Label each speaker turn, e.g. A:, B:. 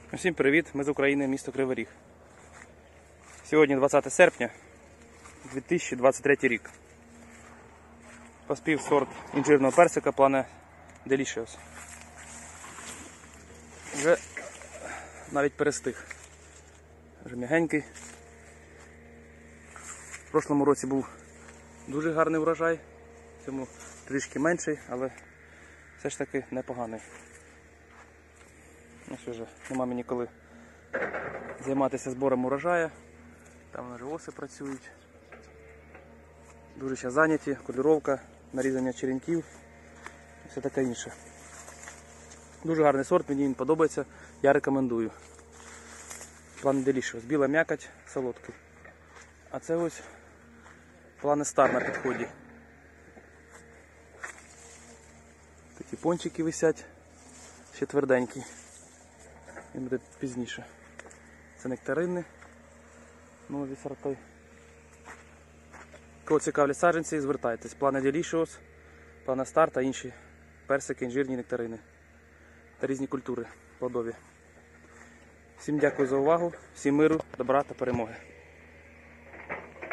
A: Усім привіт! Ми з України, місто Кривий Ріг. Сьогодні 20 серпня 2023 рік. Поспів сорт інжирного персика Plane Delicious. Вже навіть перестиг. Вже м'ягенький. В прошлому році був дуже гарний врожай, в цьому трішки менший, але все ж таки непоганий. Ось вже нема мені коли займатися збором урожаю. Там вже оси працюють. Дуже ще зайняті, кольоровка, нарізання черенків і все таке інше. Дуже гарний сорт, мені він подобається, я рекомендую. Plane Delicious, біла м'якоть, солодкий. А це ось Plane Star на підході. Такі пончики висять, ще тверденькі. Він буде пізніше. Це нектарини, нові сорти. Кого цікавлять саджанці, звертайтесь. Plane Delicious, Plane Star та інші персики, інжирні нектарини та різні культури плодові. Всім дякую за увагу, всім миру, добра та перемоги.